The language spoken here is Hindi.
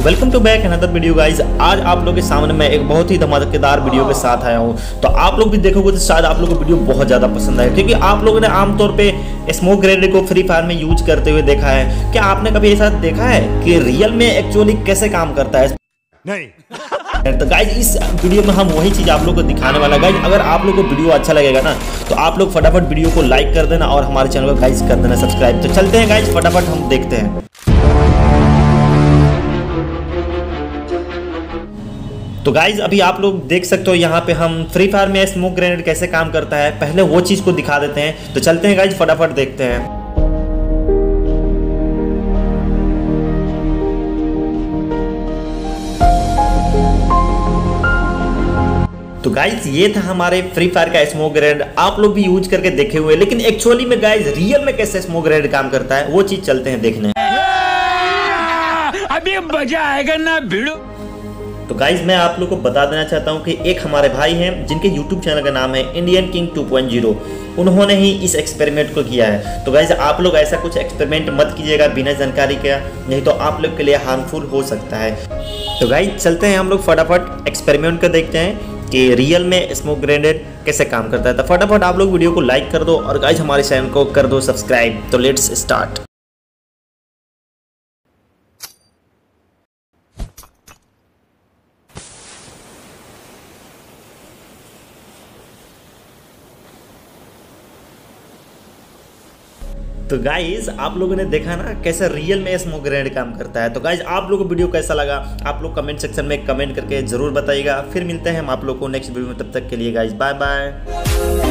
Welcome to back another video guys. आज आप लोग के सामने मैं एक बहुत ही धमाकेदार वीडियो के साथ आया हूं। तो आप लोग भी देखोगे तो शायद आप लोगों को वीडियो बहुत ज़्यादा पसंद आए, क्योंकि आप लोगों ने आमतौर पे स्मोक ग्रेनेड को फ्री फायर में यूज करते हुए देखा है। क्या आपने कभी ऐसा देखा है कि रियल में एक्चुअली कैसे काम करता है? नहीं। तो गाइज इस वीडियो में हम वही चीज़ आप लोग को दिखाने वाला है। गाइज अगर आप लोग को वीडियो अच्छा लगेगा ना तो आप लोग फटाफट वीडियो को लाइक कर देना और हमारे चैनल को गाइज कर देना सब्सक्राइब। तो चलते हैं गाइज, फटाफट हम देखते हैं। तो गाइज अभी आप लोग देख सकते हो यहाँ पे हम फ्री फायर में स्मोक ग्रेनेड कैसे काम करता है, पहले वो चीज़ को दिखा देते हैं। तो चलते हैं गाइज, फटाफट देखते हैं। तो गाइज ये था हमारे फ्री फायर का स्मोक ग्रेनेड। आप लोग भी यूज करके देखे हुए, लेकिन एक्चुअली में गाइज रियल में कैसे स्मोक ग्रेनेड काम करता है वो चीज चलते हैं देखने। अभी मजा आएगा ना भिड़ो। तो गाइज मैं आप लोग को बता देना चाहता हूँ कि एक हमारे भाई हैं जिनके यूट्यूब चैनल का नाम है इंडियन किंग 2.0। उन्होंने ही इस एक्सपेरिमेंट को किया है। तो गाइज आप लोग ऐसा कुछ एक्सपेरिमेंट मत कीजिएगा बिना जानकारी के, नहीं तो आप लोग के लिए हार्मफुल हो सकता है। तो गाइज चलते हैं हम लोग फटाफट एक्सपेरिमेंट को देखते हैं कि रियल में स्मोक ग्रेनेड कैसे काम करता है। तो फटाफट आप लोग वीडियो को लाइक कर दो और गाइज हमारे चैनल को कर दो सब्सक्राइब। तो लेट्स स्टार्ट। तो गाइज आप लोगों ने देखा ना कैसे रियल में स्मोक ग्रेनेड काम करता है। तो गाइज आप लोगों को वीडियो कैसा लगा आप लोग कमेंट सेक्शन में कमेंट करके जरूर बताइएगा। फिर मिलते हैं हम आप लोग को नेक्स्ट वीडियो में, तब तक के लिए गाइज बाय बाय।